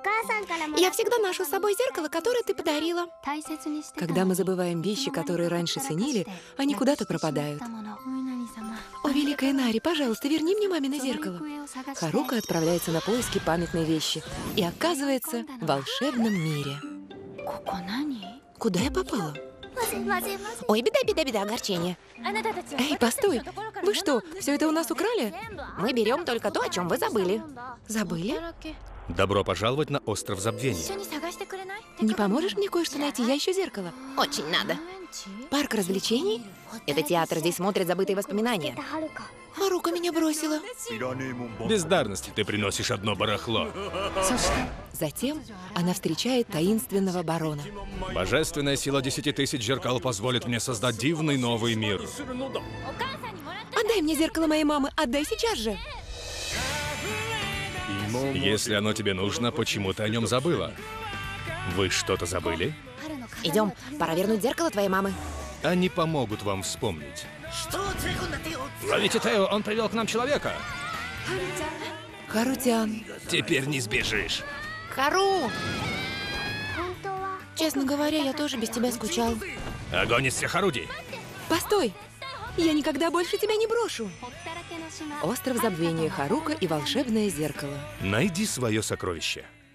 Я всегда ношу с собой зеркало, которое ты подарила. Когда мы забываем вещи, которые раньше ценили, они куда-то пропадают. О, великая Нари, пожалуйста, верни мне мамино зеркало. Харука отправляется на поиски памятной вещи и оказывается в волшебном мире. Куда я попала? Ой, беда, беда, беда, огорчение. Эй, постой! Вы что, все это у нас украли? Мы берем только то, о чем вы забыли. Забыли? Добро пожаловать на остров Забвения. Не поможешь мне кое-что найти? Я ищу зеркало. Очень надо. Парк развлечений? Это театр, здесь смотрят забытые воспоминания. Харука меня бросила. Бездарности ты приносишь одно барахло. Затем она встречает таинственного барона. Божественная сила 10 тысяч зеркал позволит мне создать дивный новый мир. Отдай мне зеркало моей мамы, отдай сейчас же. Если оно тебе нужно, почему ты о нем забыла? Вы что-то забыли? Идем, пора вернуть зеркало твоей мамы. Они помогут вам вспомнить. Ловите Тео, он привел к нам человека. Харутян. Теперь не сбежишь. Хару! Честно говоря, я тоже без тебя скучал. Огонь из всех орудий. Постой! Я никогда больше тебя не брошу. Остров Забвения, Харука и волшебное зеркало. Найди свое сокровище.